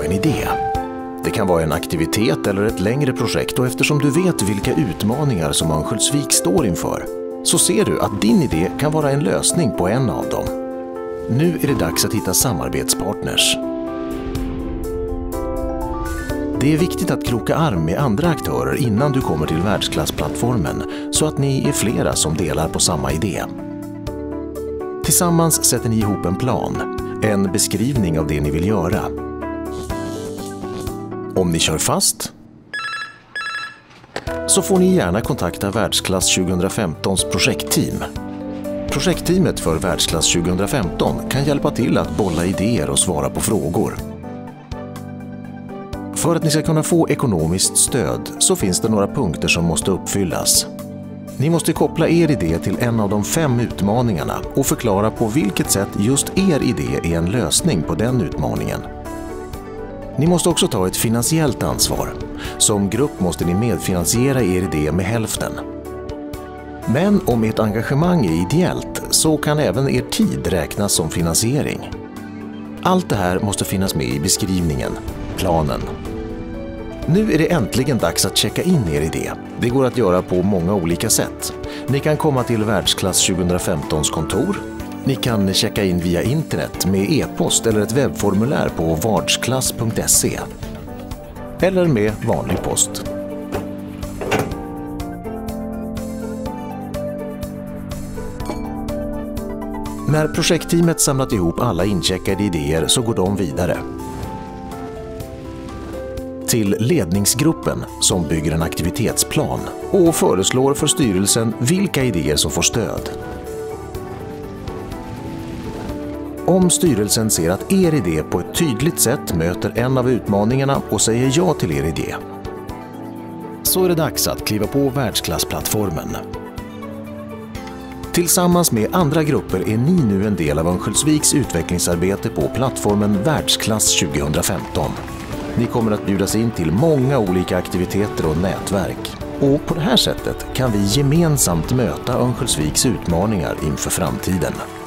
en idé. Det kan vara en aktivitet eller ett längre projekt, och eftersom du vet vilka utmaningar som Örnsköldsvik står inför så ser du att din idé kan vara en lösning på en av dem. Nu är det dags att hitta samarbetspartners. Det är viktigt att kroka arm med andra aktörer innan du kommer till världsklassplattformen så att ni är flera som delar på samma idé. Tillsammans sätter ni ihop en plan, en beskrivning av det ni vill göra. Om ni kör fast så får ni gärna kontakta Världsklass 2015s projektteam. Projektteamet för Världsklass 2015 kan hjälpa till att bolla idéer och svara på frågor. För att ni ska kunna få ekonomiskt stöd så finns det några punkter som måste uppfyllas. Ni måste koppla er idé till en av de 5 utmaningarna och förklara på vilket sätt just er idé är en lösning på den utmaningen. Ni måste också ta ett finansiellt ansvar. Som grupp måste ni medfinansiera er idé med hälften. Men om ert engagemang är ideellt så kan även er tid räknas som finansiering. Allt det här måste finnas med i beskrivningen, planen. Nu är det äntligen dags att checka in er idé. Det går att göra på många olika sätt. Ni kan komma till Världsklass 2015s kontor. Ni kan checka in via internet med e-post eller ett webbformulär på vardsklass.se. Eller med vanlig post. När projektteamet samlat ihop alla incheckade idéer så går de vidare till ledningsgruppen som bygger en aktivitetsplan och föreslår för styrelsen vilka idéer som får stöd. Om styrelsen ser att er idé på ett tydligt sätt möter en av utmaningarna och säger ja till er idé, så är det dags att kliva på världsklassplattformen. Tillsammans med andra grupper är ni nu en del av Örnsköldsviks utvecklingsarbete på plattformen Världsklass 2015. Ni kommer att bjudas in till många olika aktiviteter och nätverk. Och på det här sättet kan vi gemensamt möta Örnsköldsviks utmaningar inför framtiden.